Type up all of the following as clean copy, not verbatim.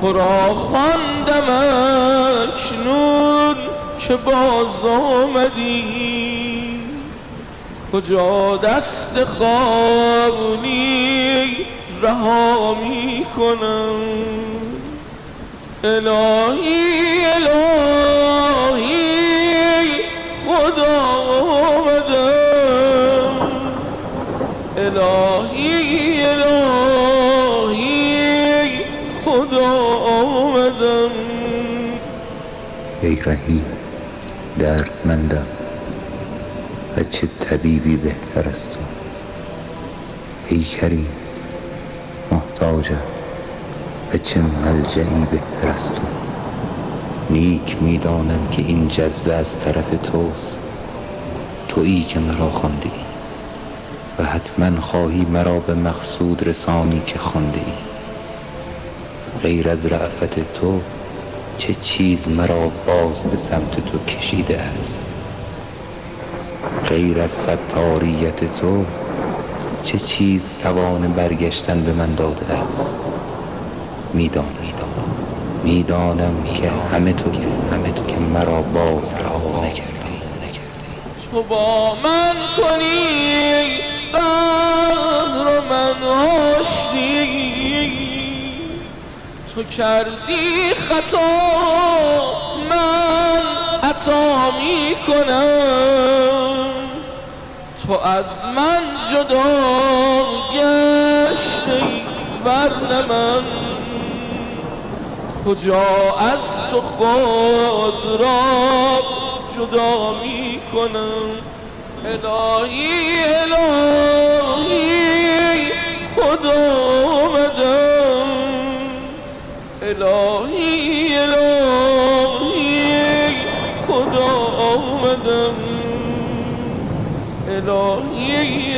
تو را خواندم اکنون که باز آمدی، کجا دست خالی رها می کنم. الهی الهی خدا آمدم، الهی الهی خدا آمدم. ای رهی دردمندم و چه طبیبی بهتر از تو. ای کریم محتاجم و چه ملجئی بهتر از تو. نیک میدانم که این جذبه از طرف توست، تویی که مرا خوانده ای و حتما خواهی مرا به مقصود رسانی که خوانده ای. غیر از رأفت تو چه چیز مرا باز به سمت تو کشیده است؟ غیر از ستاریت تو چه چیز توان برگشتن به من داده است؟ میدانم که همه تو که مرا باز رها نکردی. تو با من کنی قهر و من آشتی، تو کردی خطا من عطا می کنم. تو از من جدا گشتی ورنه من کجا از تو خود را جدا می کنم. الهی الهی خدا آمدم، الهی الهی خدا آمدم، الهی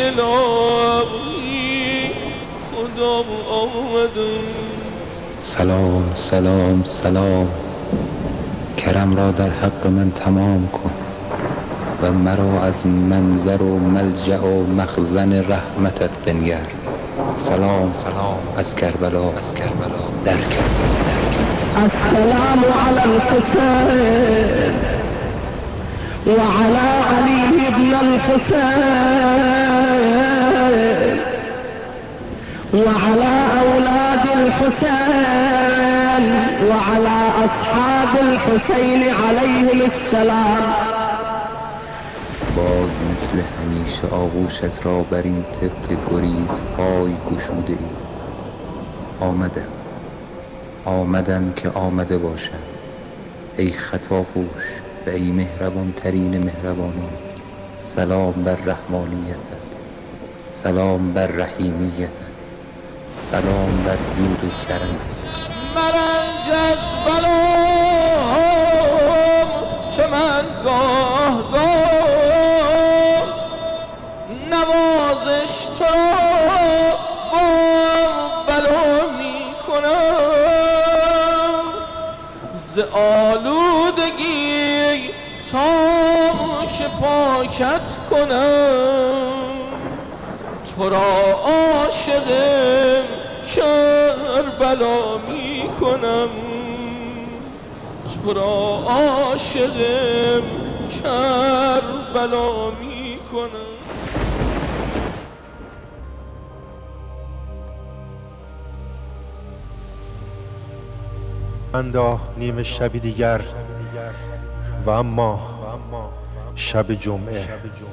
الهی خدا آمدم. سلام سلام سلام، کرم را در حق من تمام کن و مرا از منظر و ملجأ و مخزن رحمتت بنگر. سلام سلام از کربلا در کربلا. السلام على الحسين وعلى علي بن الحسين وعلى أولاد الحسين وعلى أصحاب الحسين عليهم السلام. باز مثل همیشه آغوشت را بر این طفل گریز پای گشوده ای. آمدم که آمده باشم. ای خطاپوش و ای مهربان ترین مهربانان، سلام بر رحمانیتت، سلام بر رحیمیتت، سلام بر جود و کرمت. مرنج از بلاهم که من گاه نوازش تو را با بلا می کنم. ز آلودگی تا که پاکت کنم، تو را عاشق کربلا می کنم، تو را عاشق کربلا می کنم. انداخت نیم شبی دیگر و اما شب جمعه.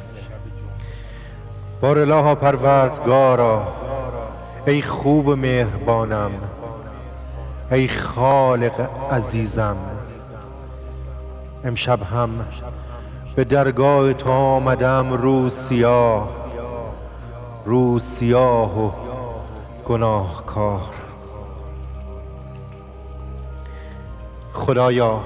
بار الها پروردگارا، ای خوب و مهربانم، ای خالق عزیزم، امشب هم به درگاه تو آمدم رو سیاه و گناهکار. خدایا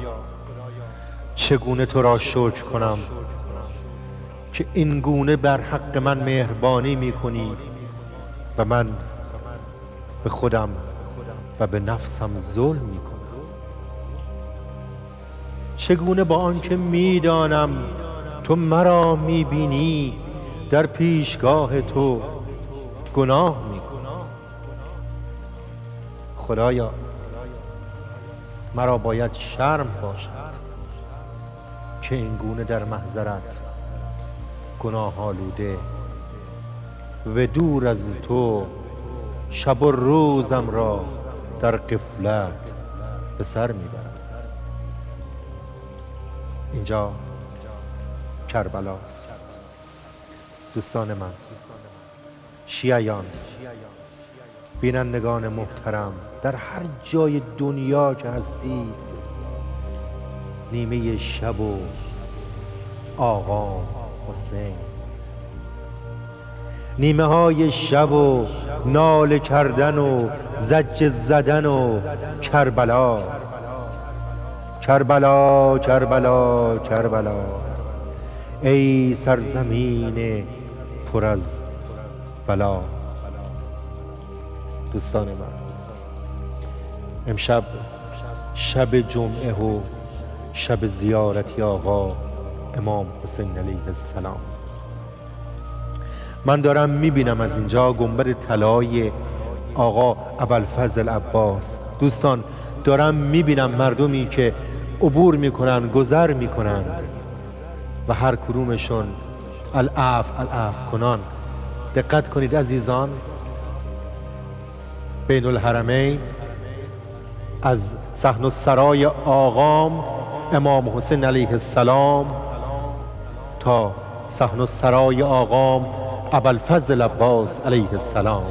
چگونه تو را شکر کنم که این گونه بر حق من مهربانی می کنی و من به خودم و به نفسم ظلم می کنم. چگونه با آنکه می دانم تو مرا می بینی در پیشگاه تو گناه می کنم. خدایا مرا باید شرم باشد که این گونه در محضرت گناه آلوده و دور از تو شب و روزم را در غفلت به سر میبرم. اینجا کربلاست. دوستان من، شیعیان، بینندگان محترم، در هر جای دنیا که هستید، نیمه شب و آقا حسین، نیمه های شب و ناله کردن و زجر زدن و کربلا کربلا کربلا کربلا، ای سرزمین پر از بلا. دوستان من، امشب شب جمعه و شب زیارتی آقا امام حسین علیه السلام. من دارم میبینم از اینجا گنبد طلایی آقا ابوالفضل عباس. دوستان، دارم میبینم مردمی که عبور میکنن، گذر میکنن و هر کدومشون العفو کنان. دقت کنید عزیزان، بین الحرمین از صحن السرای آقام امام حسین علیه السلام تا صحن السرای آقام ابوالفضل عباس علیه السلام،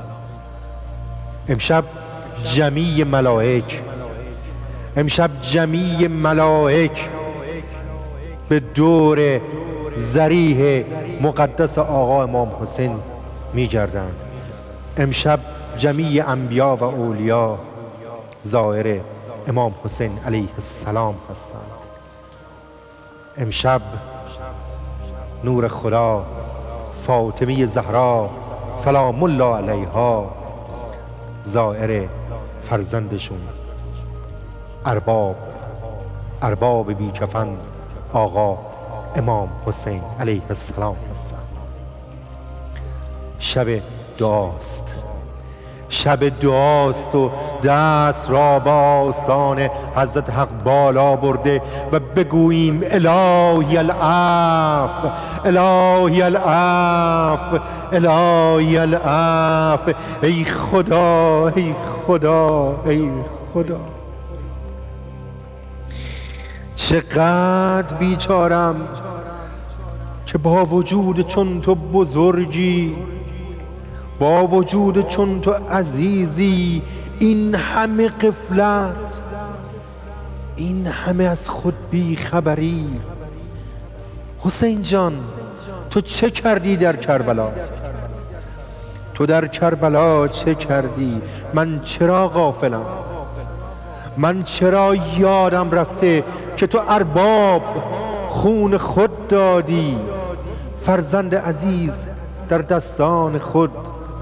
امشب جمیع ملائک به دور ضریح مقدس آقا امام حسین می گردند. امشب جمیع انبیا و اولیا زائر امام حسین علیه السلام هستند. امشب نور خدا فاطمه زهرا سلام الله علیها زائر فرزندشون ارباب بی کفن آقا امام حسین علیه السلام هستند. شب دعاست و دست را با آستان حضرت حق بالا برده و بگوییم الهی العفو، الهی العفو، الهی العفو. ای خدا، ای خدا، ای خدا، چقدر بیچارم که با وجود چون تو بزرگی، با وجود چون تو عزیزی، این همه غفلت، این همه از خود بی خبری. حسین جان، تو چه کردی در کربلا؟ تو در کربلا چه کردی؟ من چرا غافلم؟ من چرا یادم رفته که تو ارباب خون خود دادی، فرزند عزیز در دستان خود،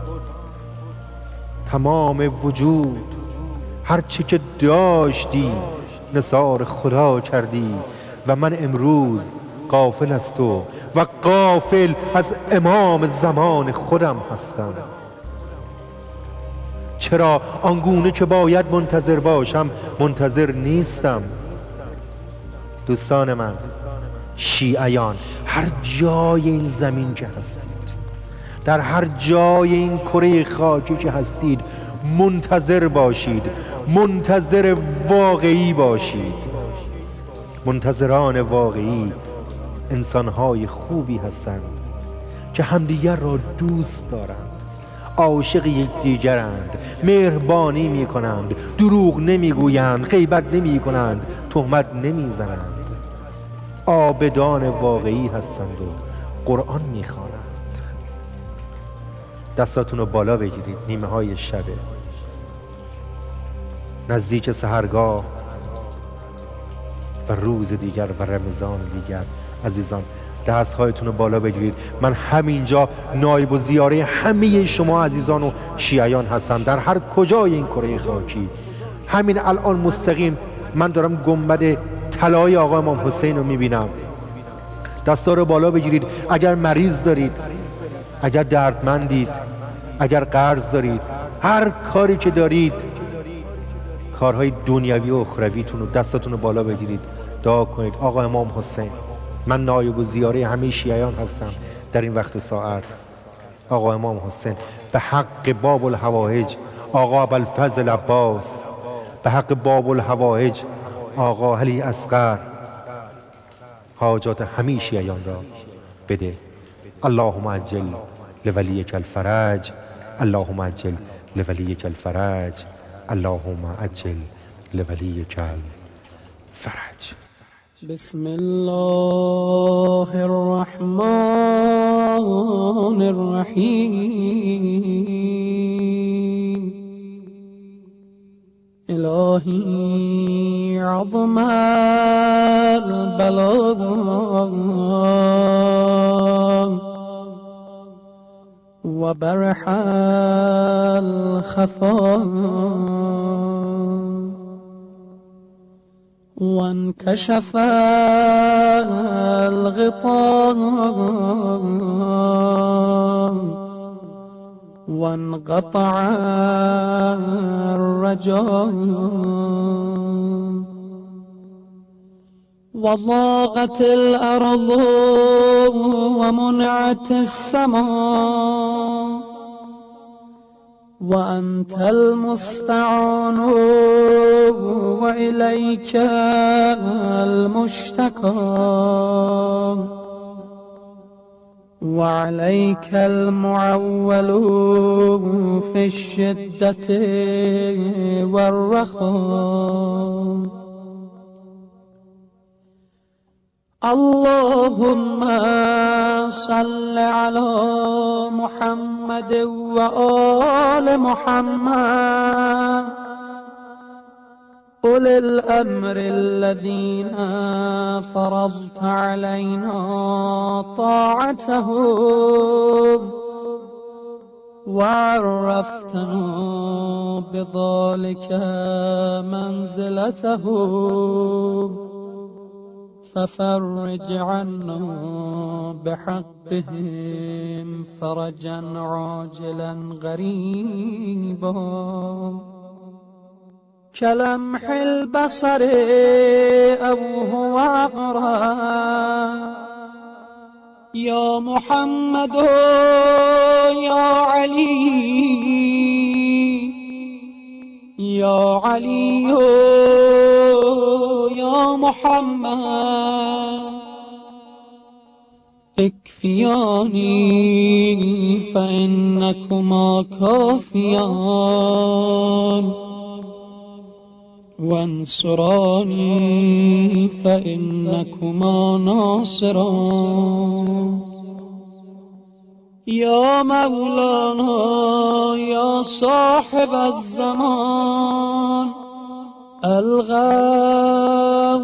تمام وجود هر چی که داشتی نثار خدا کردی و من امروز غافل از تو و غافل از امام زمان خودم هستم. چرا آنگونه که باید منتظر باشم منتظر نیستم؟ دوستان من، شیعیان، هر جای این زمین که هستید، در هر جای این کره خاکی که هستید، منتظر باشید، منتظر واقعی باشید. منتظران واقعی انسانهای خوبی هستند که همدیگر را دوست دارند، عاشق یکدیگرند، مهربانی می کنند، دروغ نمی گویند، غیبت نمی کنند، تهمت نمی زنند، عابدان واقعی هستند و قرآن می خوانند. دستاتون رو بالا بگیرید، نیمه های شبه، نزدیک سحرگاه و روز دیگر و رمضان دیگر. عزیزان، دستهایتون رو بالا بگیرید. من همینجا نایب و زیاره همه شما عزیزان و شیعیان هستم در هر کجای این کره خاکی. همین الان مستقیم من دارم گنبد طلایی آقا امام حسین رو میبینم. دستا رو بالا بگیرید. اگر مریض دارید، اگر دردمندید، اگر قرض دارید، هر کاری که دارید، کارهای دنیوی و اخرویتون رو دستتون رو بالا بگیرید، دعا کنید. آقا امام حسین، من نایب الزیاره همه شیعیان هستم در این وقت ساعت. آقا امام حسین، به حق باب الحوائج آقا ابوالفضل عباس، به حق باب الحوائج آقا علی اصغر، حاجات همه شیعیان را بده. اللهم عجل لولیک الفرج، اللهم عجل لولیک الفرج، اللهم عجل لولیک الفرج. بسم الله الرحمن الرحیم. الهی عظم البلاء و برح الخفا وانكشف الغطاء وانقطع الرجاء وضاقت الأرض ومنعت السماء وأنت المستعان وإليك المشتكى وعليك المعول في الشدة والرخاء. اللهم صل على محمد وآل محمد أولي الأمر الذين فرضت علينا طاعتهم وعرفتنا بذلك منزلتهم، ففرج عنا بحقهم فرجا عاجلا غريبا كلمح البصر أو هو أقرب. يا محمد يا علي يا علي يا محمد اكفياني فإنكما كافيان وانصراني فإنكما ناصران. يا مولانا يا صاحب الزمان الغوث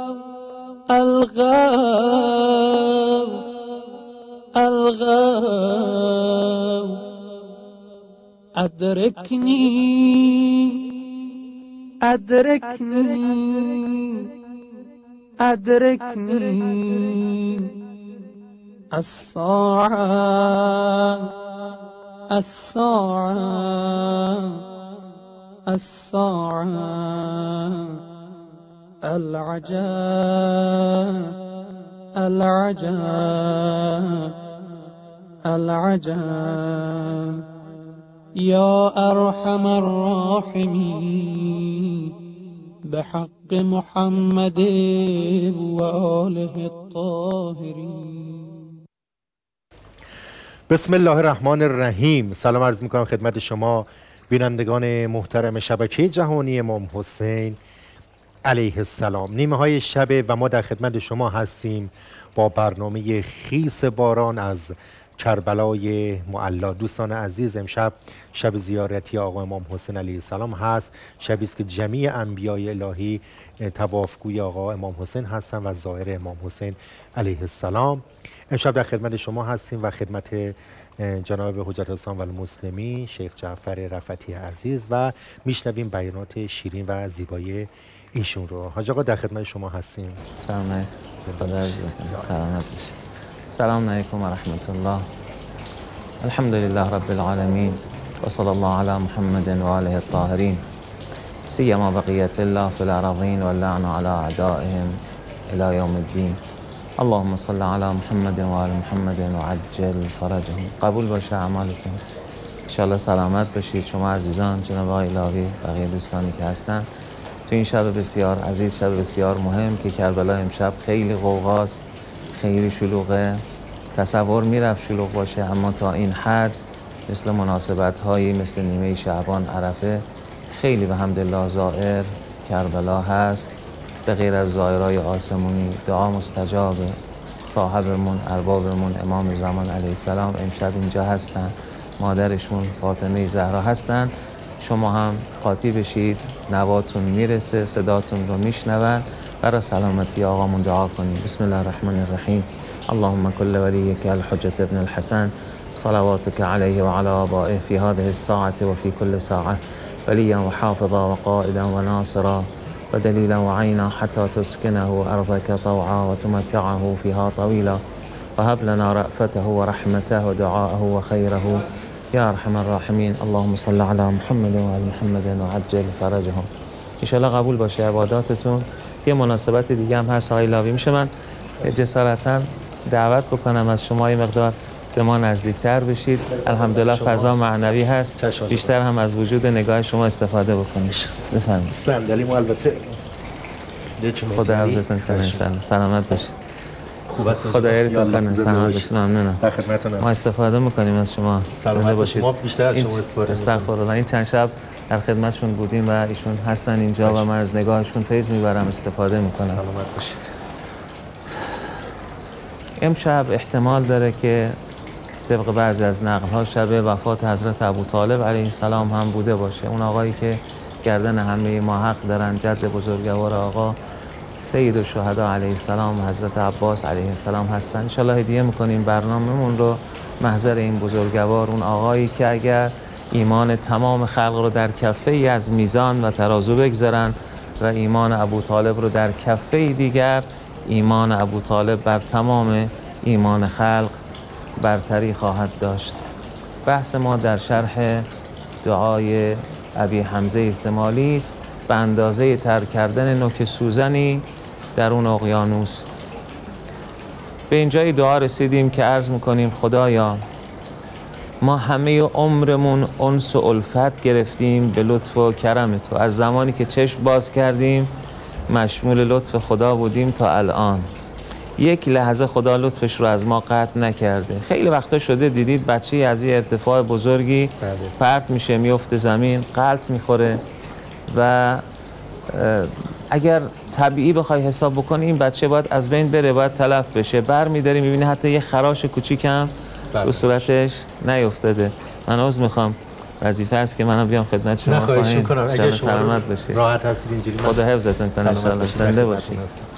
الغوث الغوث أدركني أدركني أدركني الساعة الساعة الساعة العجاب العجاب العجاب. يا أرحم الراحمين بحق محمد وآله الطاهرين. بسم الله الرحمن الرحیم. سلام عرض میکنم خدمت شما بینندگان محترم شبکه جهانی امام حسین علیه السلام. نیمه های شب و ما در خدمت شما هستیم با برنامه خیس باران از کربلای معلا. دوستان عزیز، امشب شب زیارتی آقا امام حسین علیه السلام هست. شبی است که جمیع انبیای الهی طوافگوی آقا امام حسین هستند و ظاهر امام حسین علیه السلام. امشب در خدمت شما هستیم و خدمت جناب حجت الاسلام و المسلمین شیخ جعفر رفعتی عزیز و میشنویم بیانات شیرین و زیبای ایشون رو. حاج آقا در خدمت شما هستیم. سلام علیکم. خدا سلامت باشید. السلام علیکم و رحمت الله. الحمد لله رب العالمین و صلی الله علی محمد و آله الطاهرین. سیما بقیت الله فی الارضین واللعن علی اعدائهم الی یوم الدین. اللهم صل علی محمد و آل محمد و عجل فرجهم. قبول باشه اعمالتون. انشاءالله سلامت باشید شما عزیزان، جناب آقای لاوی، بقیه دوستانی که هستن تو این شب بسیار عزیز، شب بسیار مهم که کربلا امشب خیلی غوغاست، خیلی شلوغه. تصور میرفت شلوغ باشه، اما تا این حد مثل مناسبت هایی مثل نیمه شعبان، عرفه، خیلی به حمدالله زائر کربلا هست. به غیر از زائرای آسمونی دعا مستجابه. صاحبمون، اربابمون، امام زمان علیه السلام امشب اینجا هستن، مادرشون فاطمه زهرا هستن. شما هم قاطی بشید، نواتون میرسه، صداتون رو میشنون. برای سلامتی آقامون دعا کنیم. بسم الله الرحمن الرحیم. اللهم كل وليك الحجة ابن الحسن صلواتك عليه وعلى آبائه في هذه الساعة وفي كل ساعة وليا وحافظا وقائدا وناصرا ودليلا وعينا حتى تسكنه أرضك طوعا وتمتعه فيها طويلا وهب لنا رأفته ورحمته ودعاءه وخيره يا أرحم الراحمين. اللهم صل على محمد وعلى محمد وعجل فرجهم. انشاءالله قبول باشه عباداتتون. یه مناسبت دیگه هم هست آقای لاوی، میشه من جسارتا دعوت بکنم از شما یه مقدار به ما نزدیکتر بشید؟ الحمدلله فضا معنوی هست، بیشتر هم از وجود نگاه شما استفاده بکنید. بفرمایید. صندلی ما البته خدا حفظتون کنه انشاءالله. سلامت باشید. خوب است. خدا یارتون کنه. سلامت باشید. ممنونم. در خدمتتون هستم. ما استفاده میکنیم از شما. سلامت باشید. ما بیشتر از شما استفاده استغفرالله. این چند شب در خدمتشون بودیم و ایشون هستن اینجا و من از نگاهشون فیض میبرم، استفاده میکنم. سلامت باشید. امشب احتمال داره که طبق بعضی از نقل‌ها شب وفات حضرت ابوطالب علیه السلام هم بوده باشه. اون آقایی که گردن همه ما حق دارن، جد بزرگوار آقا سید الشهدا علیه السلام حضرت عباس علیه السلام هستن. انشالله هدیه میکنیم برنامه‌مون رو محضر این بزرگوار، اون آقایی که اگر ایمان تمام خلق رو در کفه ای از میزان و ترازو بگذارن و ایمان ابوطالب رو در کفه ای دیگر، ایمان ابوطالب بر تمام ایمان خلق برتری خواهد داشت. بحث ما در شرح دعای ابی حمزه ثمالی است، به اندازه تر کردن نوک سوزنی در اون اقیانوس. به اینجای دعا رسیدیم که عرض میکنیم خدایا ما همه عمرمون انس و الفت گرفتیم به لطف و کرم تو. از زمانی که چشم باز کردیم مشمول لطف خدا بودیم تا الان. یک لحظه خدا لطفش رو از ما قطع نکرده. خیلی وقتا شده دیدید بچه از این ارتفاع بزرگی پرت میشه، میفته زمین، غلط میخوره و اگر طبیعی بخوای حساب بکنی این بچه باید از بین بره، باید تلف بشه. بر میداری میبینی حتی یه خراش کوچیک هم رو صورتش نیفتاده. من عذر میخوام، وظیفه است که منم بیام خدمت شما. خواهش میکنم. اگر شما سلامت باشید، راحت هستید اینجوری خدا حفظتون کنه ان شاء الله. زنده باشید.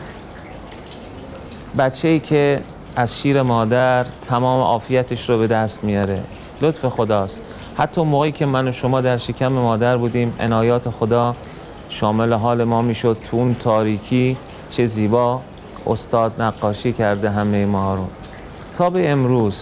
بچه‌ای که از شیر مادر تمام عافیتش رو به دست میاره لطف خداست. حتی موقعی که من و شما در شکم مادر بودیم عنایات خدا شامل حال ما میشد. تو اون تاریکی چه زیبا استاد نقاشی کرده همه ما رو تا به امروز.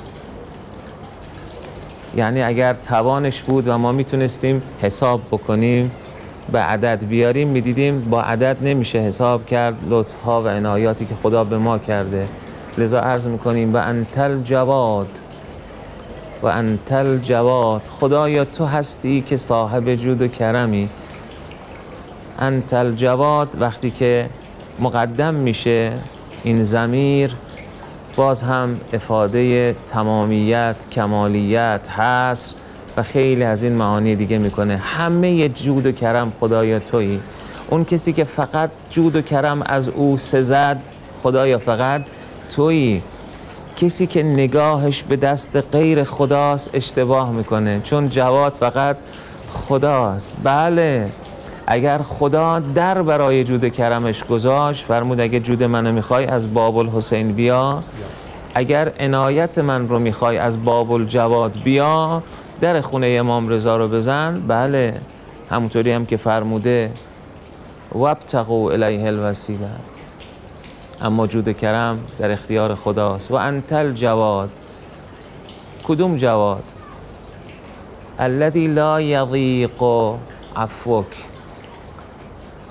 یعنی اگر توانش بود و ما میتونستیم حساب بکنیم، به عدد بیاریم، میدیدیم با عدد نمیشه حساب کرد لطفها و عنایاتی که خدا به ما کرده. لذا عرض میکنیم و انت الجواد و انت الجواد. خدایا تو هستی که صاحب جود و کرمی. انت الجواد وقتی که مقدم میشه این ضمیر باز هم افاده تمامیت، کمالیت، حصر و خیلی از این معانی دیگه میکنه. همه جود و کرم خدایا تویی. اون کسی که فقط جود و کرم از او سزد خدایا فقط تویی. کسی که نگاهش به دست غیر خداست اشتباه میکنه، چون جواد فقط خداست. بله اگر خدا در برای جود کرمش گذاشت، فرمود اگر جود منو میخوای از باب الحسین بیا، اگر عنایت من رو میخوای از باب الجواد بیا، در خونه امام رضا رو بزن. بله همونطوری هم که فرموده وابتغوا الیه الوسیله، اما جود و کرم در اختیار خداست. و انت الجواد. کدوم جواد؟ الذی لا یضیق عفوک.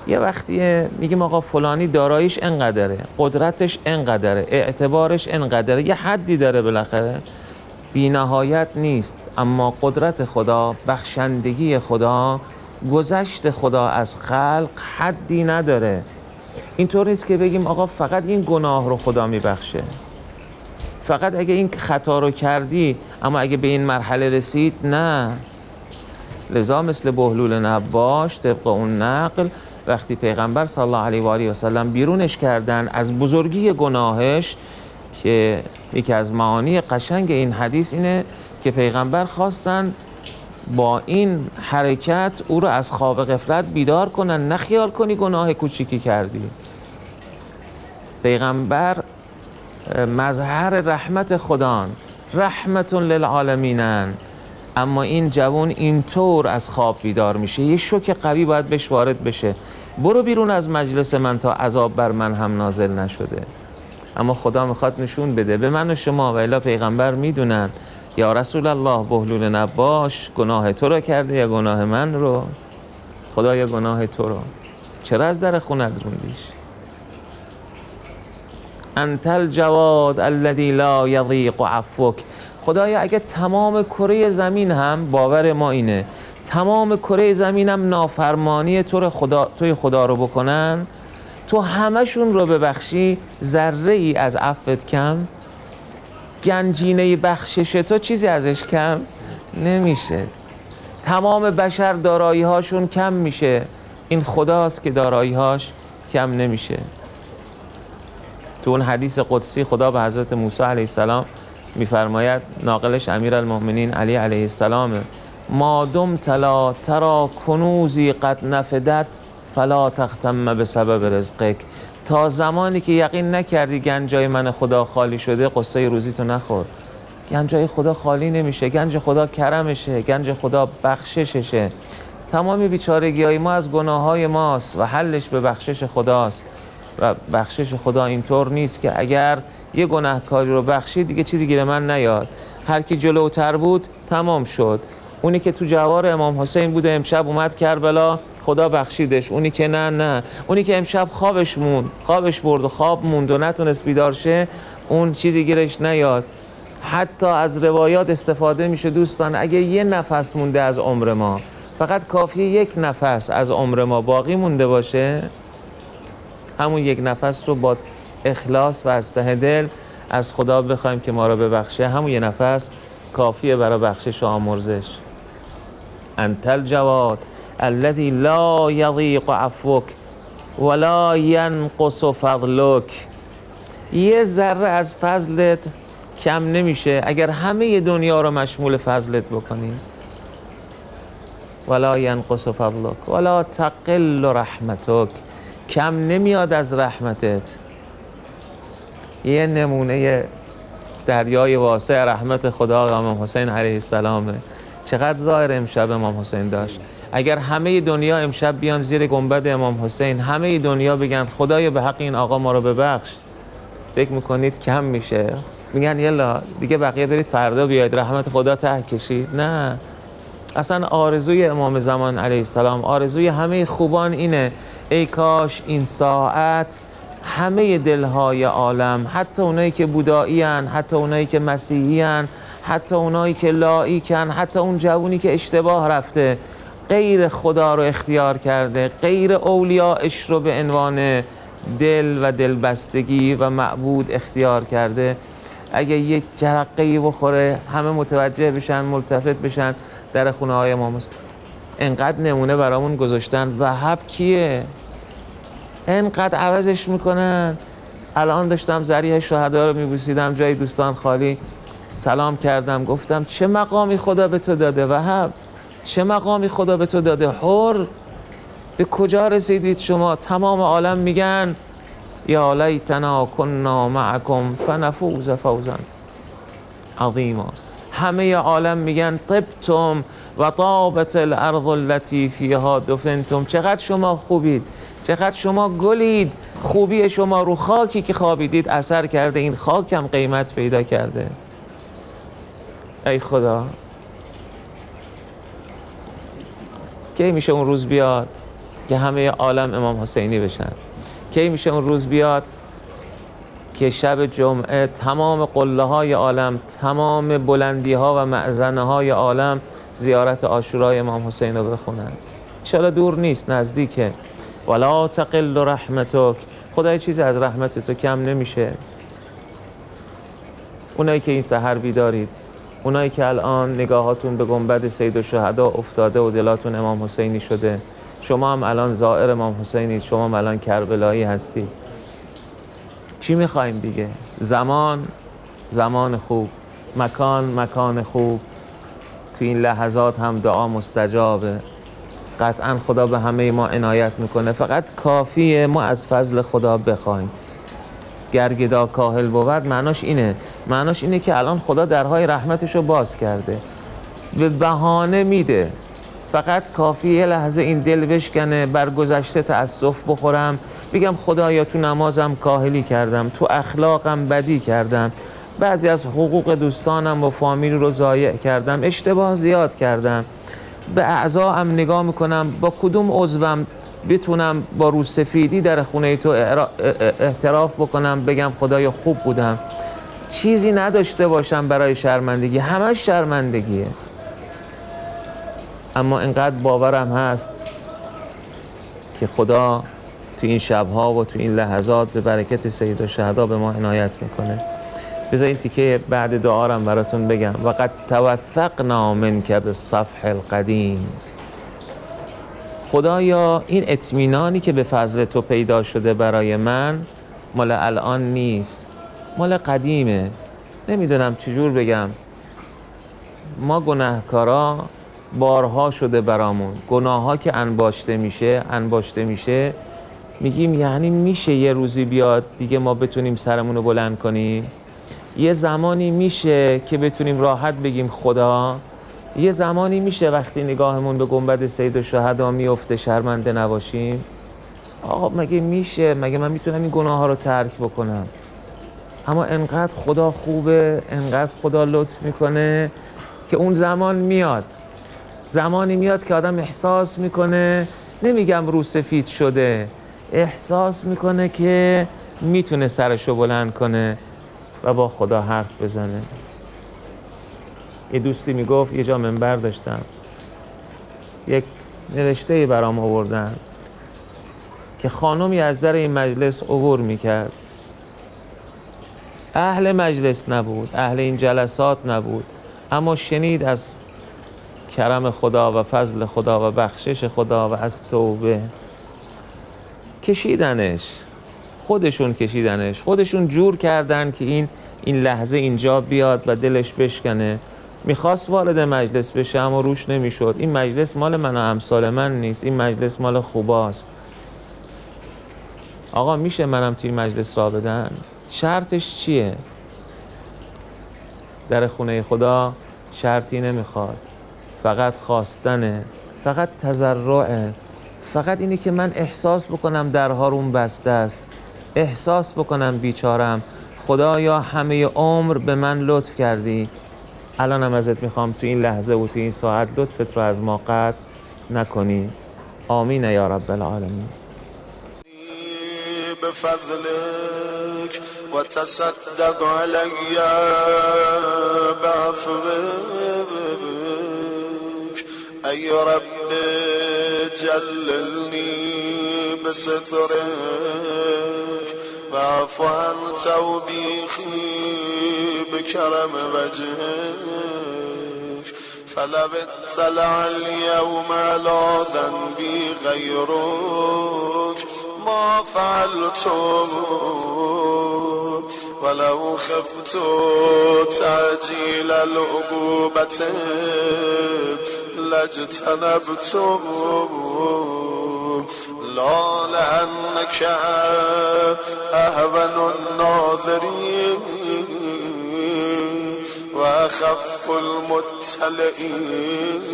یه وقتی میگیم آقا فلانی داراییش انقدره، قدرتش انقدره، اعتبارش انقدره، یه حدی داره بالاخره، بی نهایت نیست، اما قدرت خدا، بخشندگی خدا، گذشت خدا از خلق حدی نداره. اینطور نیست که بگیم آقا فقط این گناه رو خدا میبخشه، فقط اگه این خطا رو کردی، اما اگه به این مرحله رسید نه. لذا مثل بهلول نباش طبق اون نقل وقتی پیغمبر صلی الله علیه و آله و سلم بیرونش کردن از بزرگی گناهش، که یکی از معانی قشنگ این حدیث اینه که پیغمبر خواستن با این حرکت او رو از خواب غفلت بیدار کنن، نخیال کنی گناه کوچیکی کردی. پیغمبر مظهر رحمت خدان، رحمت للعالمینن، اما این جوان اینطور از خواب بیدار میشه، یه شوک قوی باید بهش وارد بشه، برو بیرون از مجلس من تا عذاب بر من هم نازل نشده. اما خدا میخواد نشون بده به من و شما، و الا پیغمبر میدونن یا رسول الله بهلول نباش گناه تو رو کرده یا گناه من رو؟ خدا یا گناه تو رو، چرا از در خونت روندیش؟ انت الجواد الذی لا یضیق عفوک. خدایا اگه تمام کره زمین هم، باور ما اینه، تمام کره زمین هم نافرمانی توی خدا رو بکنن، تو همشون رو ببخشی، ذره ای از عفوت کم، گنجینه بخشش تو چیزی ازش کم نمیشه. تمام بشر دارایی هاشون کم میشه، این خداست که دارایی هاش کم نمیشه. تو اون حدیث قدسی خدا به حضرت موسی علیه السلام میفرماید، ناقلش امیرالمؤمنین علی علیه السلام، ما دمت لا ترى کنوزی قد نفدت فلا تختم بسبب رزقک. تا زمانی که یقین نکردی گنجای من خدا خالی شده، قصه روزی تو نخور. گنجای خدا خالی نمیشه، گنج خدا کرمشه، گنج خدا بخشششه. تمامی بیچارگی های ما از گناه های ماست و حلش به بخشش خداست. و بخشش خدا اینطور نیست که اگر یه گناهکاری رو بخشید دیگه چیزی گیر من نیاد، هر کی جلوتر بود تمام شد. اونی که تو جوار امام حسین بود امشب اومد کربلا، خدا بخشیدش. اونی که نه، اونی که امشب خوابش برد و خواب موند و نتونست بیدار شه، اون چیزی گیرش نیاد. حتی از روایات استفاده میشه دوستان، اگه یه نفس مونده از عمر ما، فقط کافیه یک نفس از عمر ما باقی مونده باشه، همون یک نفس رو با اخلاص و از ته دل از خدا بخوایم که ما رو ببخشه، همون یک نفس کافیه برای بخشش و آمرزش. انت الجواد الذی لا یضیق عفوک ولا ینقص فضلک. یه ذره از فضلت کم نمیشه اگر همه دنیا رو مشمول فضلت بکنی. ولا ینقص فضلک ولا تقل رحمتک. کم نمیاد از رحمتت. یه نمونه دریای واسع رحمت خدا امام حسین علیه السلامه. چقدر ظاهر امشب امام حسین داشت. اگر همه دنیا امشب بیان زیر گنبد امام حسین، همه دنیا بگن خدایا به حق این آقا ما رو ببخش، فکر میکنید کم میشه؟ میگن یلا دیگه بقیه برید فردا بیاید رحمت خدا ته کشید؟ نه، اصلا آرزوی امام زمان علیه السلام، آرزوی همه خوبان اینه، ای کاش این ساعت همه دلهای عالم، حتی اونایی که بودایی هن، حتی اونایی که مسیحی هن، حتی اونایی که لاییکن، حتی اون جوونی که اشتباه رفته، غیر خدا رو اختیار کرده، غیر اولیاءش رو به عنوان دل و دلبستگی و معبود اختیار کرده، اگه یک جرقه‌ای بخوره همه متوجه بشن، ملتفت بشن در خونه های امام حسین. انقدر نمونه برامون گذاشتن. وهب کیه؟ انقدر عوضش میکنن. الان داشتم ذریح شهدا رو میبوسیدم، جای دوستان خالی، سلام کردم، گفتم چه مقامی خدا به تو داده وهب، چه مقامی خدا به تو داده حر، به کجا رسیدید شما؟ تمام عالم میگن یا لیتنا کنا معکم فنفوز فوزا عظیما. همه عالم میگن طبتم و طابت الارض التي فيها دفنتم. چقدر شما خوبید، چقدر شما گلید، خوبی شما رو خاکی که خوابیدید اثر کرده، این خاک هم قیمت پیدا کرده. ای خدا کی میشه اون روز بیاد که همه عالم امام حسینی بشن. کی میشه اون روز بیاد که شب جمعه تمام قله های عالم، تمام بلندی ها و معزنه های عالم زیارت عاشورای امام حسین رو بخونن؟ انشاءالله دور نیست، نزدیکه. ولا تقل رحمتک، خدای چیزی از رحمت تو کم نمیشه. اونایی که این سحر بیدارید، اونایی که الان نگاهاتون به گنبد سید الشهدا افتاده و دلاتون امام حسینی شده، شما هم الان زائر امام حسینید، شما هم الان کربلایی هستید. چی میخوایم دیگه؟ زمان خوب، مکان خوب. تو این لحظات هم دعا مستجابه. قطعا خدا به همه ما عنایت میکنه، فقط کافیه ما از فضل خدا بخوایم. گرگدا کاهل بود معناش اینه که الان خدا درهای رحمتشو باز کرده، به بهانه میده. فقط کافیه یه لحظه این دل بشکنه، بر گذشته تأسف بخورم، بگم خدایا تو نمازم کاهلی کردم، تو اخلاقم بدی کردم، بعضی از حقوق دوستانم و فامیل رو ضایع کردم، اشتباه زیاد کردم. به اعضاام نگاه میکنم با کدوم عضوم بتونم با روسفیدی در خونه تو اعتراف بکنم، بگم خدایا خوب بودم، چیزی نداشته باشم برای شرمندگی. همش شرمندگیه. اما اینقدر باورم هست که خدا تو این شبها و تو این لحظات به برکت سید الشهدا به ما عنایت میکنه. بذار این تیکه بعد دعارم براتون بگم. وقد توثقنا منک بالصفح القدیم. خدایا این اطمینانی که به فضل تو پیدا شده برای من مال الان نیست، مال قدیمه. نمیدونم چجور بگم. ما گناهکارا بارها شده برامون، گناهها که انباشته میشه میگیم یعنی میشه یه روزی بیاد دیگه ما بتونیم سرمون رو بلند کنیم؟ یه زمانی میشه که بتونیم راحت بگیم خدا؟ یه زمانی میشه وقتی نگاهمون به گنبد سید الشهدا میفته شرمنده نباشیم؟ آقا مگه میشه؟ مگه من میتونم این گناه ها رو ترک بکنم؟ اما انقدر خدا خوبه، انقدر خدا لطف میکنه که اون زمان میاد. زمانی میاد که آدم احساس میکنه، نمیگم رو سفید شده، احساس میکنه که میتونه سرشو بلند کنه و با خدا حرف بزنه. یه دوستی میگفت، یه جا منبر داشتم، یک نوشته‌ای برام آوردن که خانمی از در این مجلس عبور میکرد، اهل مجلس نبود، اهل این جلسات نبود، اما شنید از کرم خدا و فضل خدا و بخشش خدا و از توبه. کشیدنش، خودشون جور کردن که این لحظه اینجا بیاد و دلش بشکنه. میخواست وارد مجلس بشه اما روش نمیشد. این مجلس مال من و امثال من نیست، این مجلس مال خوباست. آقا میشه منم توی مجلس را بدن؟ شرطش چیه؟ در خونه خدا شرطی نمیخواد، فقط خواستنه، فقط تضرعه، فقط اینه که من احساس بکنم درها روم بسته است، احساس بکنم بیچارم، خدایا همه عمر به من لطف کردی، الانم ازت میخوام تو این لحظه و تو این ساعت لطفت رو از ما قطع نکنی. آمین یا رب العالمین. بفضلك وتصدق علي بعفوك أي رب جللني بسترك واعف عن توبيخي بكرم وجهك فلو اطلع اليوم على ذنبي غيرك ما فعلت ولو خفت تعجيل العقوبة لاجتنبت لا لأنك أهون الناظرين وأخف المطلعين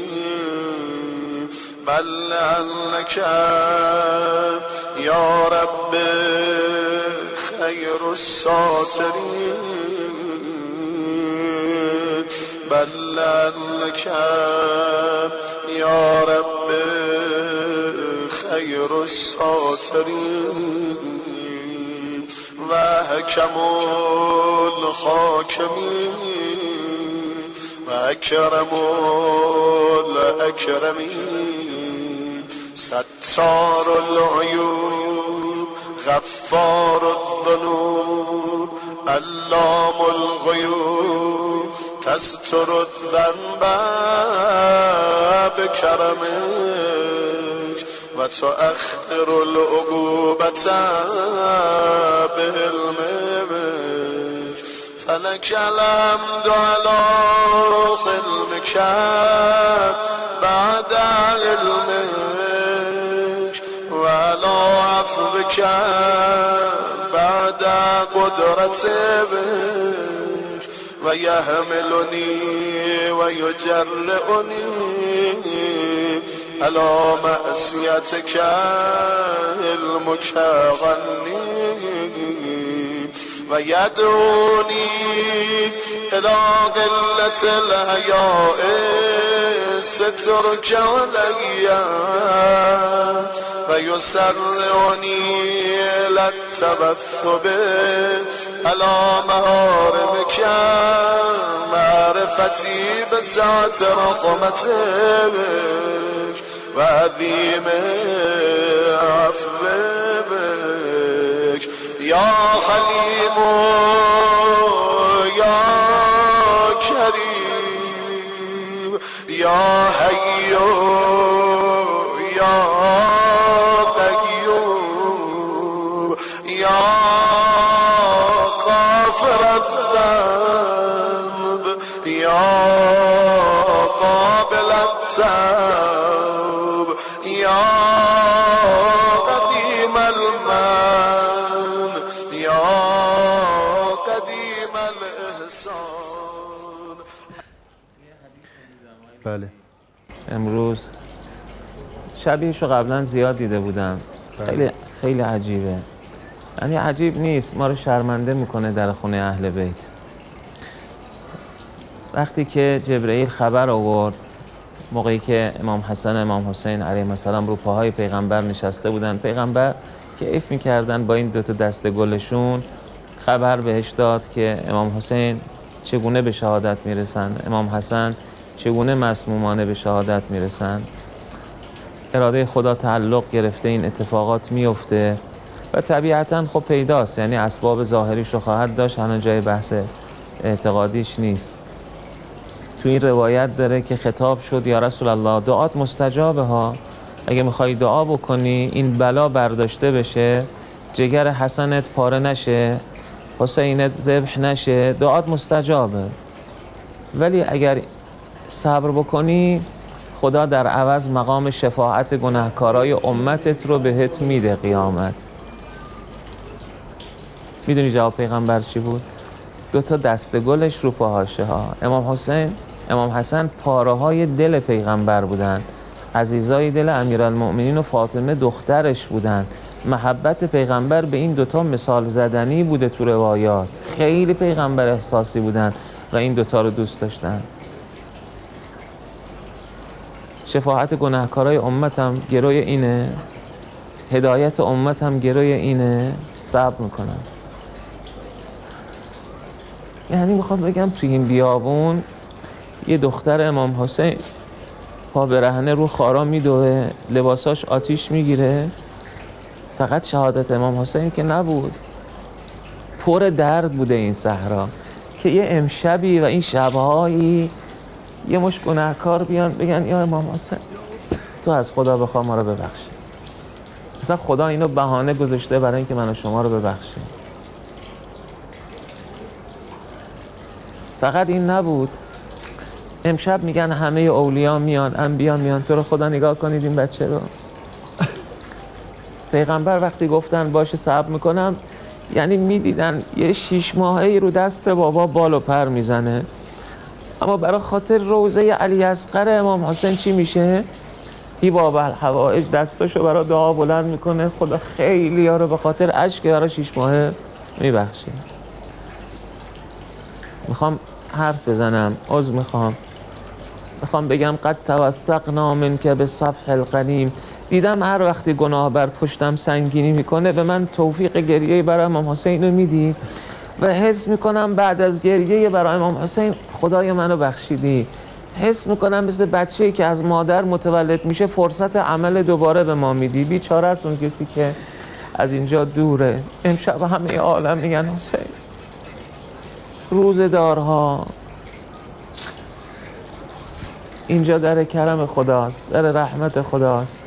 بل لأنك يا رب خير الساترين بل لأنك يا رب خیر الساترین و حکم الحاکمین و اکرم الاکرمین ستار العیوب غفار الذنوب علام الغیوب تستر الذنب بکرمک و تؤخر العقوبة بعلمك فلك الحمد على حلمك بعد علمك وعلى عفوك بعد قدرتك ويحملني ويجرئني على معصيتك علمك غني ويدعوني إلى قلة الحياء سترك علي ويسرعني إلى التبثب على محارمك معرفتي بسعة رحمتك وعظيم عفوك يا حليم يا كريم يا حي يا قيوم يا غافر الذنب يا قابل التوب يا قديم المن يا قديم الإحسان. بله امروز شبیهشو قبلا زیاد دیده بودم. خیلی عجیبه. یعنی عجیب نیست، ما رو شرمنده میکنه در خونه اهل بیت. وقتی که جبرئیل خبر آورد موقعی که امام حسن امام حسین علیهم السلام رو پاهای پیغمبر نشسته بودن، پیغمبر کیف میکردن با این دوتا دست گلشون، خبر بهش داد که امام حسین چگونه به شهادت میرسن، امام حسن چگونه مسمومانه به شهادت میرسن. اراده خدا تعلق گرفته این اتفاقات میفته و طبیعتاً خب پیداست، یعنی اسباب ظاهریش رو خواهد داشت، هنوز جای بحث اعتقادیش نیست. تو این روایت داره که خطاب شد یا رسول الله دعات مستجابه ها، اگه میخوای دعا بکنی این بلا برداشته بشه، جگر حسنت پاره نشه، حسینت ذبح نشه، دعات مستجابه. ولی اگر صبر بکنی خدا در عوض مقام شفاعت گناهکارای امتت رو بهت میده قیامت. میدونی جواب پیغمبر چی بود؟ دوتا دست گلش رو پاهاشه ها. امام حسن پاره های دل پیغمبر بودن، عزیزای دل امیرالمؤمنین و فاطمه دخترش بودن. محبت پیغمبر به این دوتا مثال زدنی بوده تو روایات. خیلی پیغمبر احساسی بودن و این دوتا رو دوست داشتن. شفاعت گناهکارای امتم گروی اینه، هدایت امتم گروی اینه. صبر میکنم. یعنی میخوام بگم توی این بیابون یه دختر امام حسین پا برهنه رو خارا میدوه، لباساش آتیش میگیره. فقط شهادت امام حسین که نبود، پر درد بوده این صحرا که یه امشبی و این شبهایی یه مش گناهکار بیان بگن یا امام حسین تو از خدا بخوا ما رو ببخشی. اصلا خدا اینو بهانه گذاشته برای اینکه من و شما رو ببخشه. فقط این نبود، امشب میگن همه اولیاء میان، انبیا میان، تو رو خدا نگاه کنید این بچه رو. پیغمبر وقتی گفتن باشه صبر میکنم، یعنی میدیدن یه 6 ماهه‌ای رو دست بابا بال و پر میزنه، اما برای خاطر روضه علی اصغر امام حسین چی میشه؟ ای بابا الحوائج دستاشو برای دعا بلند میکنه، خدا خیلی ها رو به خاطر اشک برای 6 ماهه میبخشه. میخوام حرف بزنم، عذر میخوام. میخوام بگم قد توثقنا منک بالصفح القدیم. دیدم هر وقتی گناه بر پشتم سنگینی میکنه به من توفیق گریه برای امام حسین رو میدی و حس میکنم بعد از گریه برای امام حسین خدای منو بخشیدی. حس میکنم مثل بچه‌ای که از مادر متولد میشه فرصت عمل دوباره به ما میدی. بیچاره است اون کسی که از اینجا دوره. امشب همه عالم میگن حسین. روزدارها، اینجا در کرم خداست، در رحمت خداست.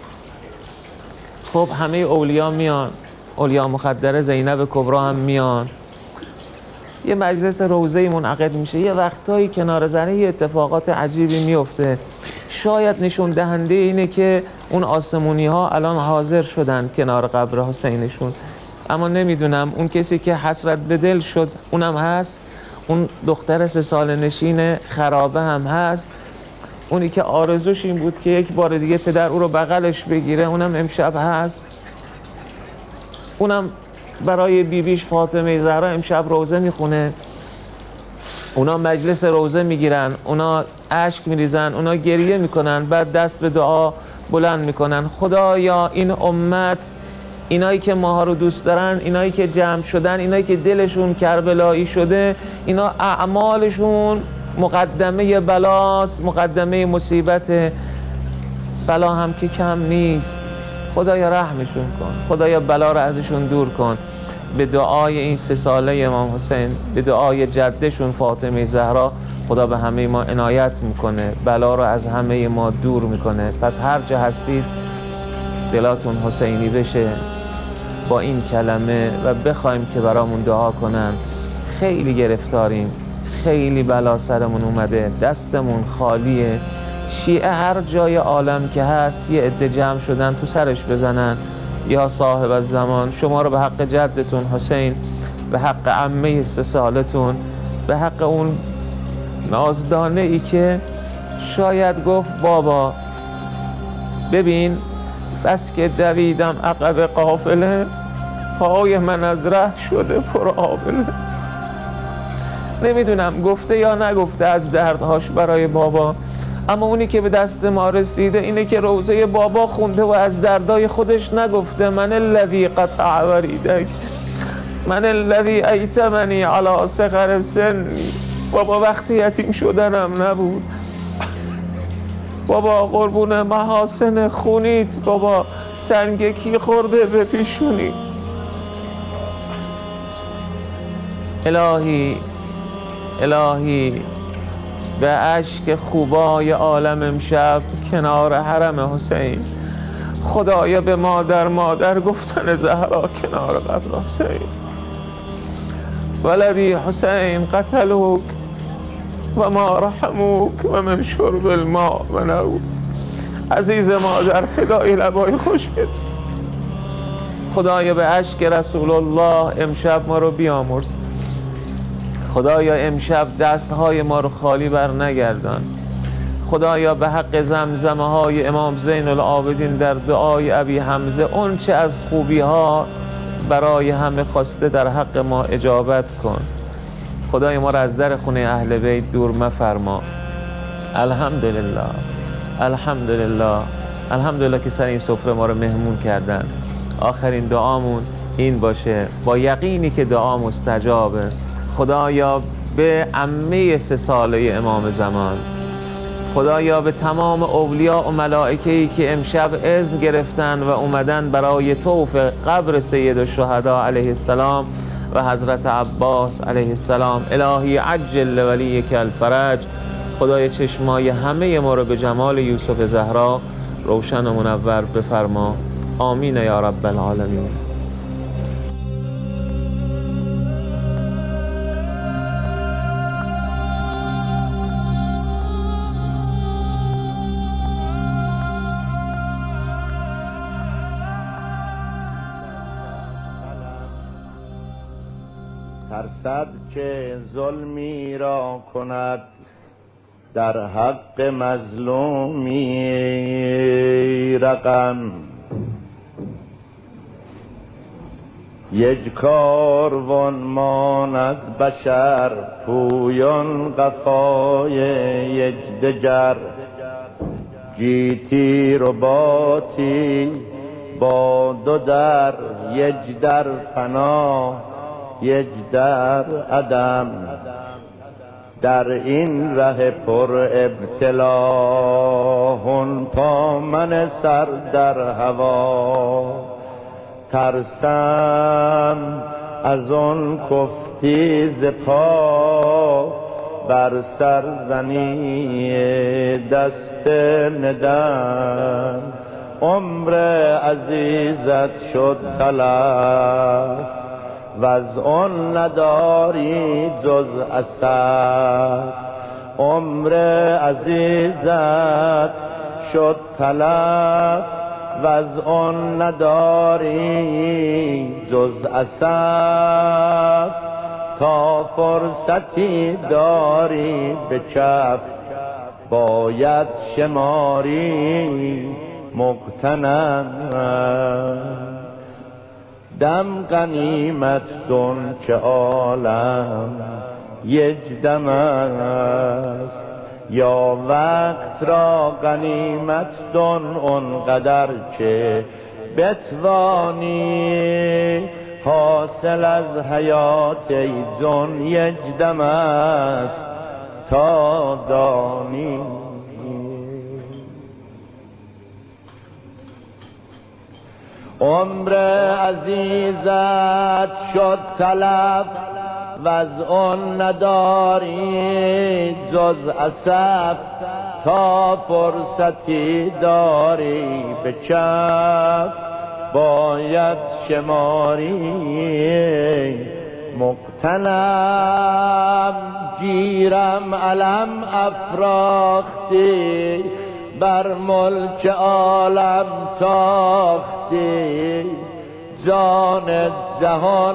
خب همه اولیا میان، اولیا مخدره زینب کبرا هم میان، یه مجلس روضه‌ای منعقد میشه. یه وقتایی کنار زنه یه اتفاقات عجیبی میفته. شاید نشون دهنده اینه که اون آسمونی ها الان حاضر شدن کنار قبر حسینشون، اما نمیدونم اون کسی که حسرت به دل شد اونم هست، اون دختر 3 سال نشین خرابه هم هست، اونی که آرزوش این بود که یک بار دیگه پدر او رو بغلش بگیره اونم امشب هست. اونم برای بیبیش فاطمه زهرا امشب روزه میخونه. اونا مجلس روزه میگیرن، اونا اشک میریزن، اونا گریه میکنن، بعد دست به دعا بلند میکنن. خدایا این امت، اینایی که ماها رو دوست دارن، اینایی که جمع شدن، اینایی که دلشون کربلایی شده، اینا اعمالشون مقدمه بلاست، مقدمه مصیبت. بلا هم که کم نیست. خدایا رحمشون کن، خدایا بلا رو ازشون دور کن. به دعای این 3 ساله امام حسین، به دعای جدشون فاطمه زهرا، خدا به همه ما عنایت میکنه، بلا رو از همه ما دور میکنه. پس هر جا هستید دلاتون حسینی بشه با این کلمه و بخوایم که برامون دعا کنن. خیلی گرفتاریم، خیلی بلا سرمون اومده، دستمون خالیه. شیعه هر جای عالم که هست یه عده جمع شدن تو سرش بزنن. یا صاحب الزمان، شما رو به حق جدتون حسین، به حق عمه 3 سالتون، به حق اون نازدانه ای که شاید گفت بابا ببین بس که دویدم عقب قافله، پای من از ره شده پر آبله. نمیدونم گفته یا نگفته از دردهاش برای بابا، اما اونی که به دست ما رسیده اینه که روزه بابا خونده و از دردای خودش نگفته. من الذی قطع وریدک، من الذی ایتمنی علی صغر سنی. بابا وقتی یتیم شدنم نبود، بابا قربون محاسن خونیت، بابا سنگکی خورده به پیشونی. الهی الهی به اشک خوبای عالم امشب کنار حرم حسین، خدایا به مادر گفتن زهرا کنار قبر حسین. ولدی حسین قتلوک و ما رحموک و من شرب الماء و نوک. عزیز مادر فدای لبای خشکت، خدایا به اشک رسول الله امشب ما رو بیامرز. خدایا امشب دستهای ما رو خالی بر نگردان. خدایا به حق زمزمه های امام زین العابدین در دعای ابی حمزه اون چه از خوبی ها برای همه خواسته در حق ما اجابت کن. خدای ما را از در خونه اهل بیت دور مفرما. الحمدلله الحمدلله الحمدلله که سر این سفره ما رو مهمون کردن. آخرین دعامون این باشه با یقینی که دعا مستجابه. خدایا به عمه 3 ساله امام زمان، خدایا به تمام اولیا و ملائکه‌ای که امشب اذن گرفتن و اومدن برای طوف قبر سید الشهدا علیه السلام و حضرت عباس علیه السلام، الهی عجل ولیک الفرج. خدای چشمای همه ما رو به جمال یوسف زهرا روشن و منور بفرما. آمین یا رب العالمین. ترسد که ظلمی را کند در حق مظلومی رقم. یک کاروان ماند بشر پویان قفای یک دگر گیتی رو باتی با دو در یک در فنا یک در عدم در این ره پر ابتلا هن پا من سر در هوا ترسم از آن کفتی ز پا بر سرزنی دست ندم عمر عزیزت شد تلف و از آن نداری جز اثر عمر عزیزت شد تلف و از آن نداری جز اثر تا فرصتی داری به کف باید شماری مغتنم دم غنیمت دون که عالم یک دم است یا وقت را غنیمت دون اونقدر که بتوانی حاصل از حیات ای جان یک دم است تا دانی عمر عزیزت شد تلف و از آن نداری جز اسف تا فرصتی داری به کف باید شماری مغتنم گیرم علم افراختی بر ملک عالم تاختی جان جهان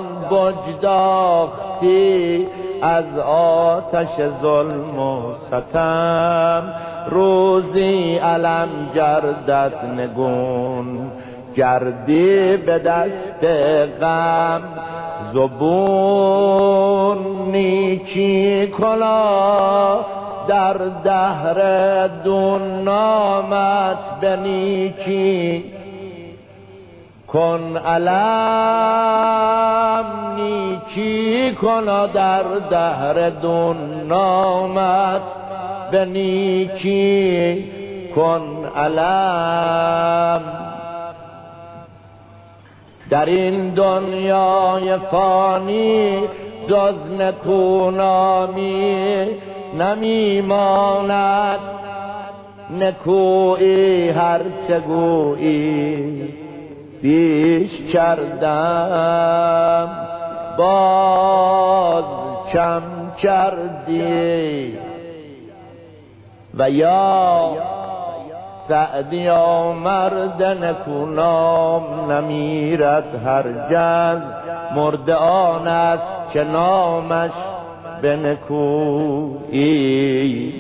بگداختی از آتش ظلم و ستم روزی علم گردد نگون گردی به دست غم زبون نیکی کلا در دهر دون نامت به نیکی کن علم نیکی کن در دهر دون نامت به نیکی کن علم در این دنیای فانی جز نکونامی نمیماند نکویی هرچه گویی بیش کردم باز کم کردی و یا سعدیا مرد نکونام نمیرد هرگز مرده آن است که نامش به نکویی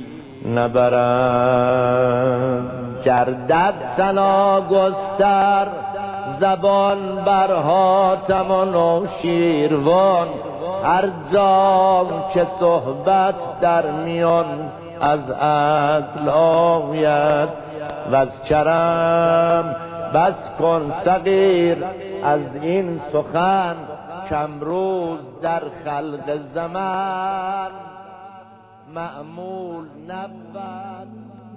نبرند گردد ثنا گستر زبان بر حاتم و نوشیروان هر جا که صحبت در میان از عدل آید و از کرم بس کن صغیر از این سخن کامروز در خلق زمان معمول نبود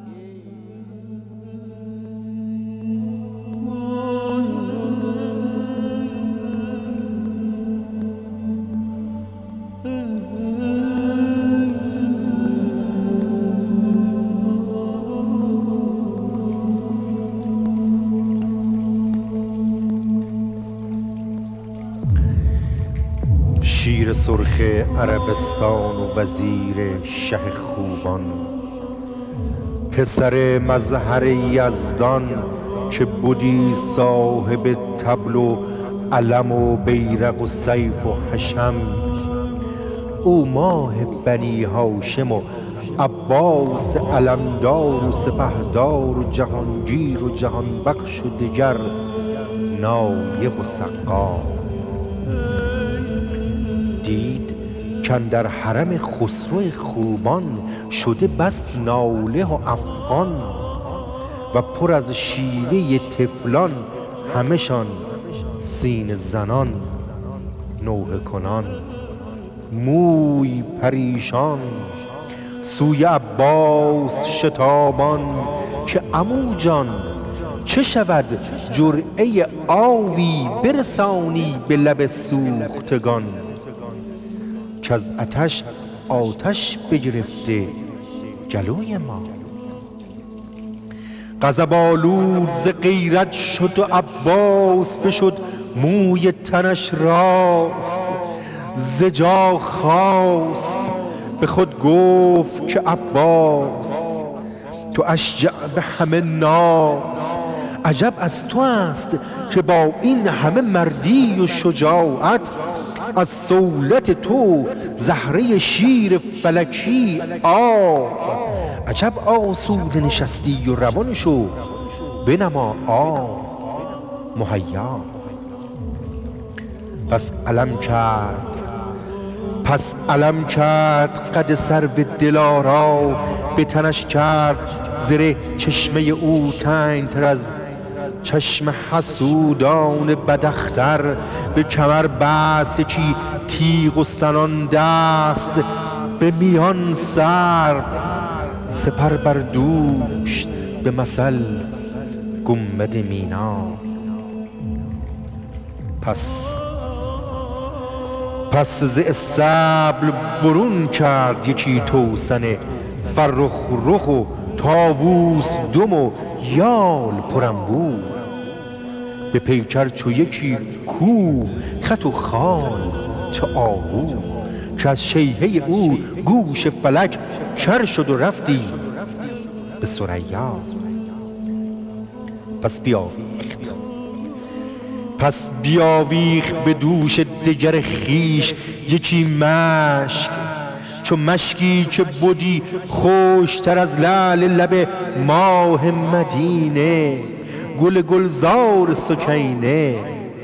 شیر سرخ عربستان و وزیر شه خوبان پسر مظهر یزدان که بودی صاحب طبل و علم و بیرق و سیف و حشم او ماه بنی هاشم و عباس علمدار و سپهدار و جهانگیر و جهان بخش و دگر نایب و سقا دید کاندر حرم خسرو خوبان شده بس ناله و افغان و پر از شیوه طفلان همشان سینه زنان نوحه کنان موی پریشان سوی عباس شتابان که عمو جان چه شود جرعه آبی برسانی به لب سوختگان که از آتش آتش بگرفته گلوی ما. غضب آلود ز غیرت شد و عباس بشد موی تنش راست ز جا خاست به خود گفت که عباس تو اشجع به همه ناس عجب از تو است که با این همه مردی و شجاعت از صولت تو زهره شیر فلکی آب عجب آسوده نشستی و روان شو بنما آب مهیا. پس علم کرد قد سرو دلارا به تنش کرد زره چشمه او تنگ‌تر از چشم حسودان بداختر به کمر بست یکی تیغ و سنان دست به میان سرو سپر بر دوش به مثل گنبد مینا. پس ز استبل برون کرد یکی توسن فرخ رخ و طاووس دم و یال پرانبور به پیکر چو یکی کوه خط و خال چو آهو که از شیهه او گوش فلک کر شد و رفتی به ثریا. پس بیاویخت به دوش دگر خیش یکی مشک چو مشکی که بودی خوشتر از لعل لب ماه مدینه گل گلزار سکینه.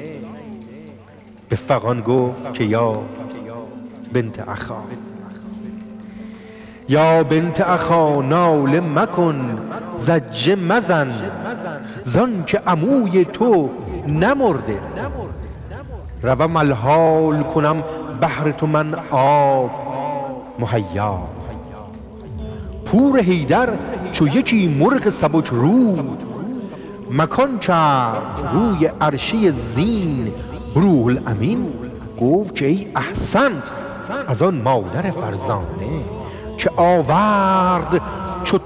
به فغان گفت که یا بنت اخا ناله مکن زجه مزن زان که عموی تو نمرده روم الحال کنم بهر تو من آب مهیا. پور حیدر چو یکی مرغ سبک رو مکان کرد روی عرشه زین روح الامین گفت که ای احسنت از آن مادر فرزانه که آورد چو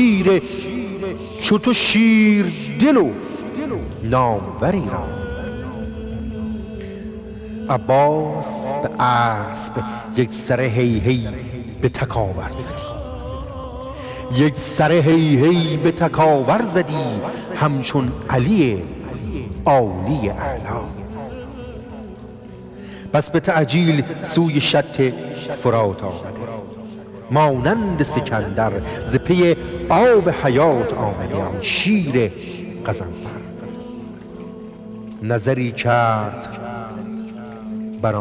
تو شیر دل و ناموری را. عباس به اسب یک سر هی به تکاور زدی همچون علی عالی اعلا. بس به تعجیل سوی شط فرات آمده مانند سکندر ز پی آب حیات آمده آن شیر غضنفر. نظری کرد بر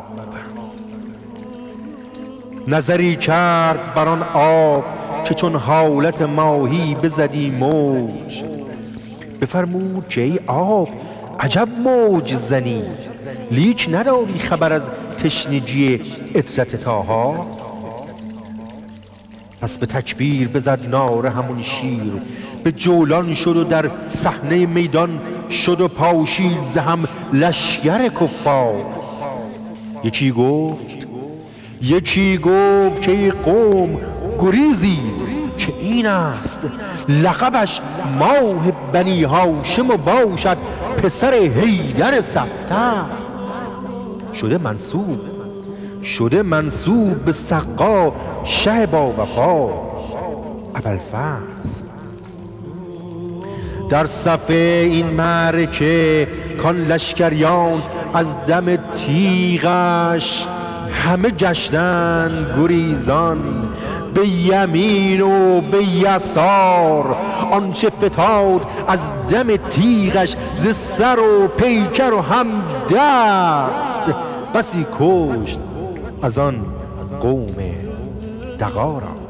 آن آب که چون حالت ماهی بزدی موج بفرمود که ای آب عجب موج زنی لیک نداری خبر از تشنگی عطرت طاها. پس به تکبیر بزد ناره همون شیر به جولان شد و در صحنه میدان شد و پاشید ز هم لشگر کفار. یکی گفت که ای قوم گریزید که این است لقبش ماه بنی هاشم و باشد پسر حیدر صفتر. شده منسوب به سقا شه با وفا ابوالفضل. در صف این معرکه کان لشکریان از دم تیغش همه گشتن گریزان به یمین و به یسار، آنچه فتاد از دم تیغش ز سر و پیکر و هم دست، بسی کشت از آن قوم دغا را.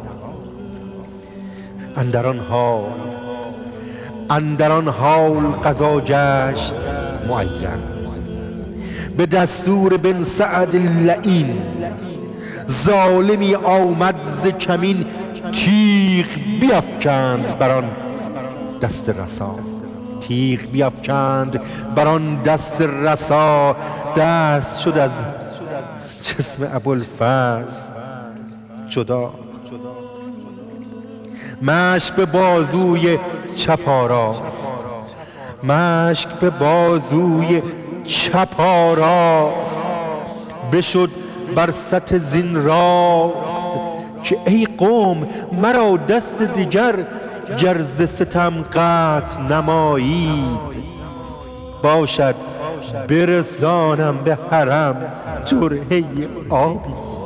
اندر آن حال قضا گشت معین، به دستور بن سعد اللعین، ظالمی آمد ز کمین تیغ بیفکند بر آن دست رسا. تیغ بیفکند بر آن دست رسا، دست شد از جسم ابوالفضل جدا. مشک به بازوی چپ آراست، مشک به بازوی چپ آراست، بشد بر سطح زین راست، که ای قوم مرا دست دیگر گر ز ستم قطع نمایید، باشد برسانم به حرم جرعه آبی.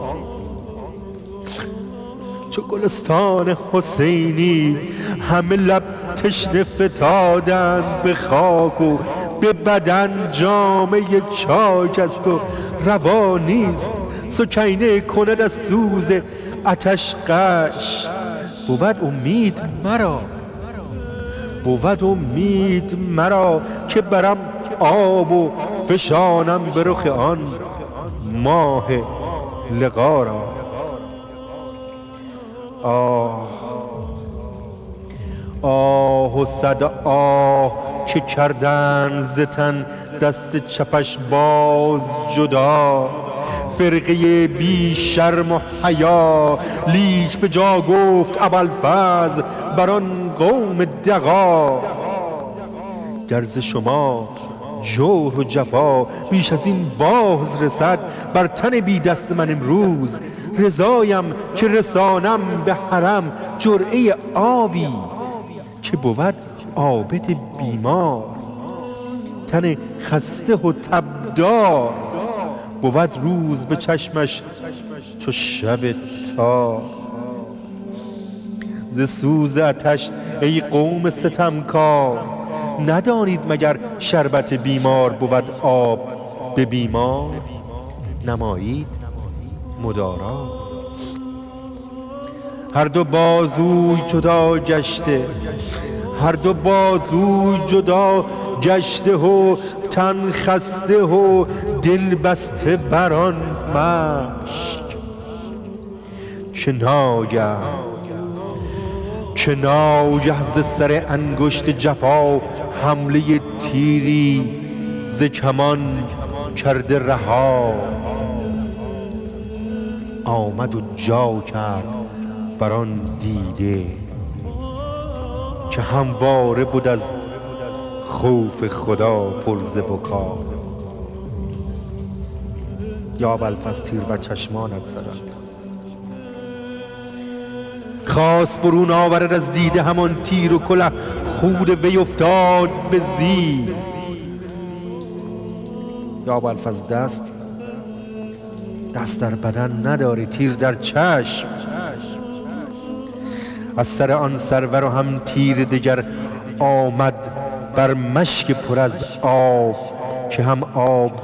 چو گلستان حسینی همه لب تشنه فتادند به خاک، و به بدن جامه چاک است و روا نیست سکینه کند از سوز آتش غش. بود امید مرا که برم آب و فشانم به رخ آن ماه لقا را. آه و صد آه که کردن ز تن دست چپش باز جدا، فرقه بی شرم و حیا، لیک به جا گفت ابوالفضل بر آن قوم دغا. گر ز شما جور و جفا بیش از این باز رسد، بر تن بی دست من امروز رضایم که رسانم به حرم جرعه آبی، که بود عابد بیمار تن خسته و تبدار، بود روز به چشمش تو شب تار. ز سوز آتش ای قوم ستمکار، ندانید مگر شربت بیمار بود آب به بیمار؟ نمایید مدارا. هر دو بازوی جدا گشته، هر دو بازوی جدا گشته و تن خسته و دل بسته بر آن مشک. چه ناگه ز سر انگشت جفا حمله تیری ز کمان کرده رها، آمد و جا کرد بر آن دیده که همواره بود از خوف خدا پر ز بکا. یا ابوالفضل تیر بر چشمانت زدند، خواست برون آورد از دیده همان تیر و کله خود وی افتاد به زیر. یا ابوالفضل دست در بدن نداری، تیر در چشم. از سر آن سرور و هم تیر دیگر آمد بر مشک پر از آب، که هم آب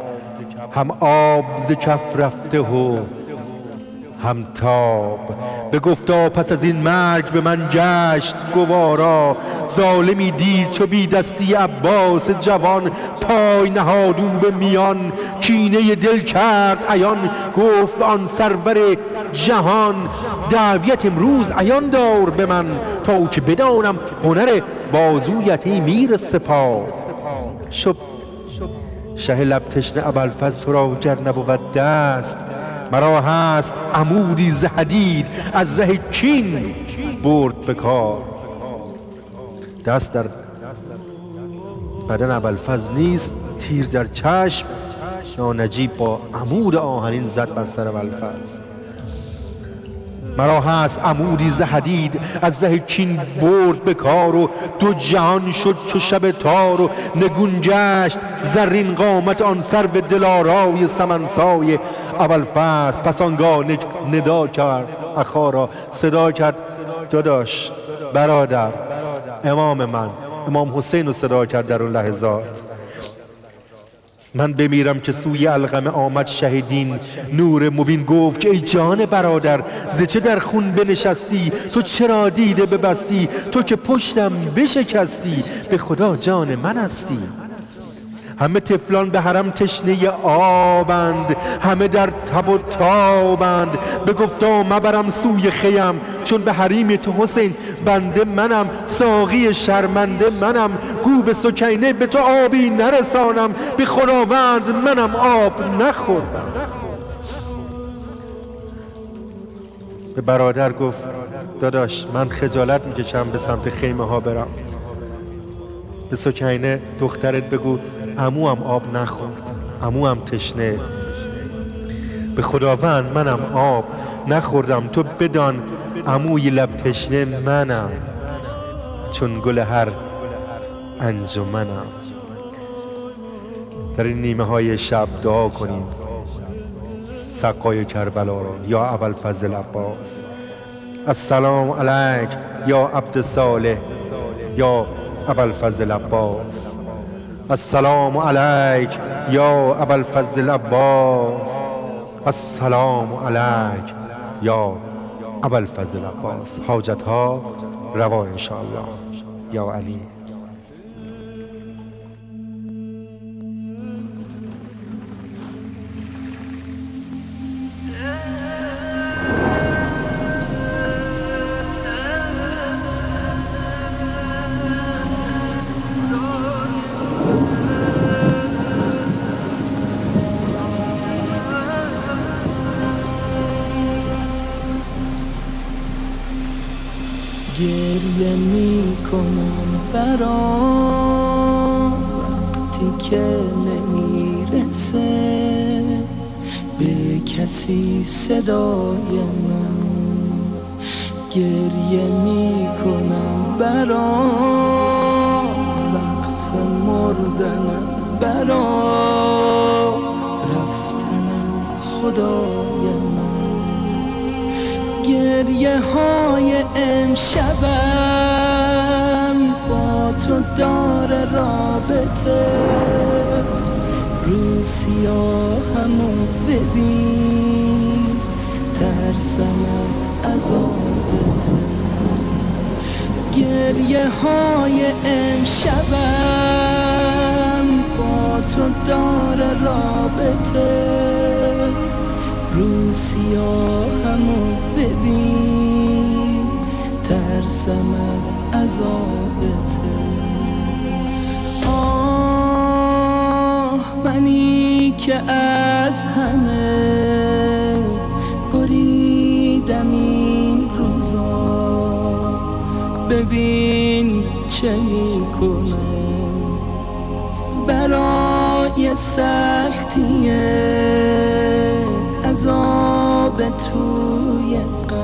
ز کف رفته و هم تاب. بگفتا پس از این مرگ به من گشت گوارا، ظالمی دید چو بی دستی عباس جوان، پای نهاد او به میان کینه دل کرد عیان. گفت به آن سرور جهان دعویت امروز عیان دار به من، تا که بدانم هنر بازویت ای میر سپاه. شب شه لب تشنه ابوالفضل تو را گر نبود دست، مرا هست عمودی ز حدید از ره کین برد به کار. دست در بدن ابوالفضل نیست، تیر در چشم. نانجیب با عمود آهنین زد بر سر ابوالفضل. مرا هست عمودی ز حدید از ره کین برد به کار، و دو جهان شد چو شب تار، و نگون گشت زرین قامت آن سرو دلارای سمنسای. ابوالفضل پس آنگاه ندا کرد اخا را صدا کرد. داداش، برادر، امام من امام حسین رو صدا کرد در اون لحظات. من بمیرم که سوی القمه آمد شهیدین، نور مبین گفت که ای جان برادر، ز چه در خون بنشستی؟ تو چرا دیده ببستی؟ تو که پشتم بشکستی، به خدا جان من هستی. همه طفلان به حرم تشنه آبند، همه در تب و تابند. به گفتا مبرم سوی خیم، چون به حریم تو حسین بنده منم. ساقی شرمنده منم، گو به سکینه به تو آبی نرسانم. به خداوند منم آب نخوردم. به برادر گفت داداش، من خجالت میکشم به سمت خیمه ها برم. به سکینه دخترت بگو عمو هم آب نخورد، عمو هم تشنه. به خداوند منم آب نخوردم. تو بدان عموی لب تشنه منم، چون گل هر انجمنم. در این نیمه های شب دعا کنیم سقای کربلا را. یا ابوالفضل عباس، السلام علیک یا عبد صالح یا ابوالفضل عباس. السلام علیک یا ابوالفضل عباس. السلام علیک یا ابوالفضل عباس. حاجت ها روا انشاءالله. یا علی. گریه می کنم برا وقتی که نمیرسه به کسی صدای من. گریه می کنم برا وقت مردنم، برا رفتنم خدای من. گریه های امشبم با تو داره رابطه. رو سیاهمو ببین، ترسم از عذابته. گریه های امشبم با تو داره رابطه. رو سیاهمو ببین، ترسم از عذابته. آه منی که از همه بریدم این روزا، ببین چه میکنه برای سختیه عذاب توی قلب.